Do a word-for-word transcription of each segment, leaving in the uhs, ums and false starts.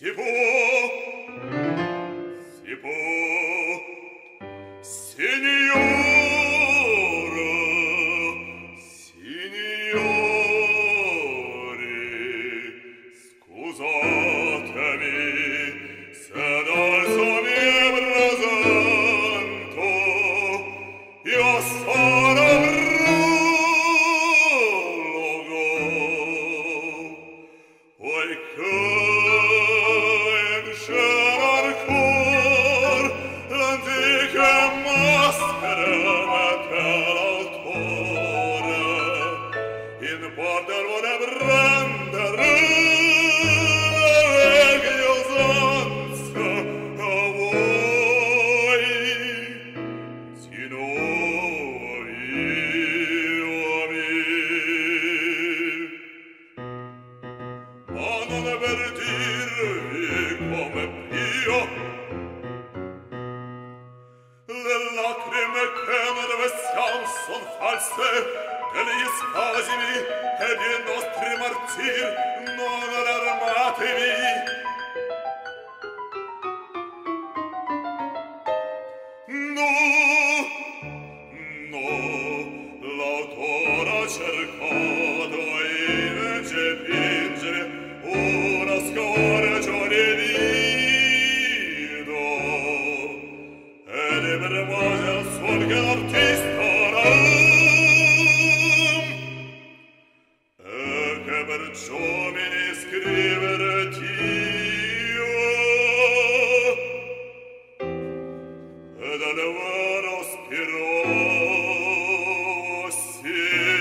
Si può, si può, signora, signori, scusatemi se dal suo mio presento io sono prologo, poiché son false, degli spasimi e dei nostri martir non allarmatevi. No, no, l'autore ha cercato invece fingere una scorgione nido ed è per base al suon che l'artista perciò mi ne scrivere Dio ed al vero spiro sì.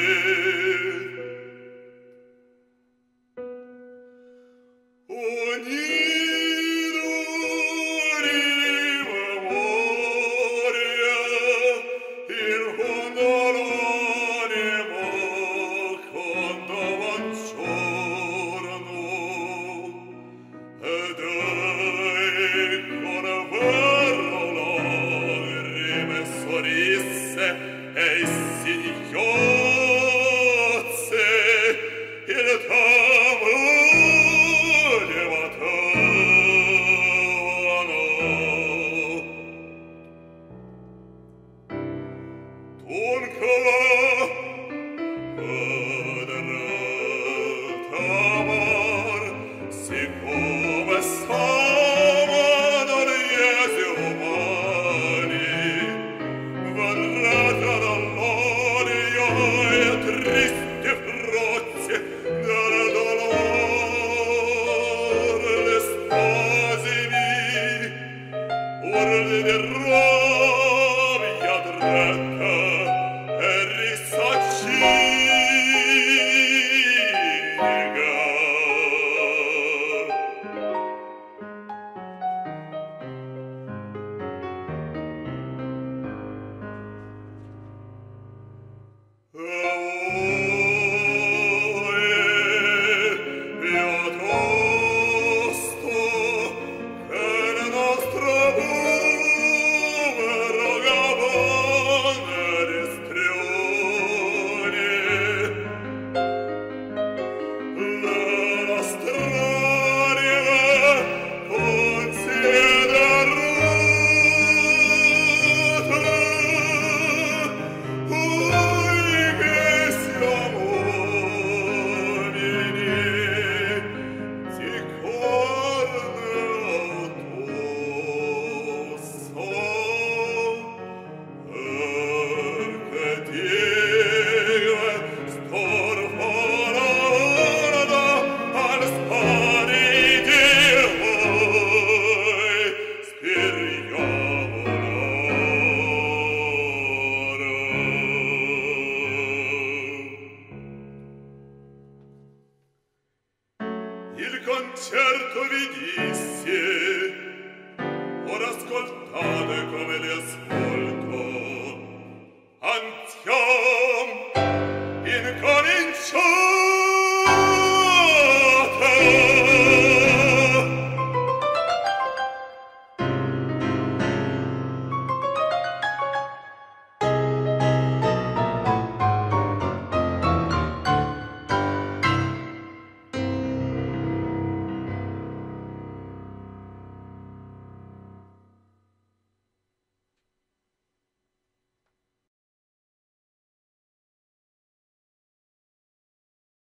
Ogni memoria in fondo l'animo quando ed con lagrime sorrisse e singhiozze il tavolo dunque siccome sono riesi umani, verrete dall'odio e tristi fruzie del dolore le spasimi, urli di rabbia dretta e risacciga. Il concerto vi disse